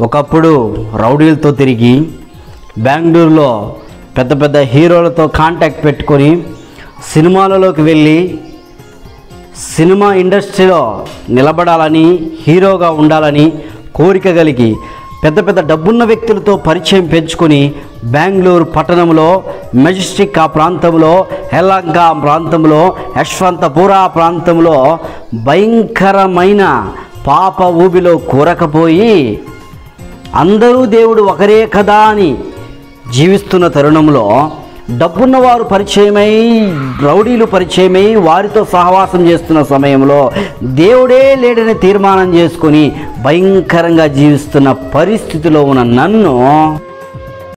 ఒకప్పుడు రౌడీలతో తిరిగి బెంగళూరులో పెద్ద పెద్ద హీరోలతో కాంటాక్ట్ పెట్టుకొని సినిమాలలోకి వెళ్ళి సినిమా ఇండస్ట్రీలో నిలబడాలని, హీరోగా ఉండాలని కోరిక కలిగి పెద్ద పెద్ద డబ్బున్న వ్యక్తులతో పరిచయం పెంచుకొని బెంగళూరు పట్టణంలో మెజెస్టిక్ ఆ ప్రాంతంలో, యెల్హంక ఆ ప్రాంతంలో, యశ్వంతపుర ఆ ప్రాంతంలో భయంకరమైన పాప ఊబిలో కూరకపోయి అందరూ దేవుడు ఒకరే కదా అని జీవిస్తున్న తరుణంలో డబ్బున్నవారు పరిచయమై, రౌడీలు పరిచయమై వారితో సహవాసం చేస్తున్న సమయంలో దేవుడే లేడని తీర్మానం చేసుకొని భయంకరంగా జీవిస్తున్న పరిస్థితిలో ఉన్న నన్ను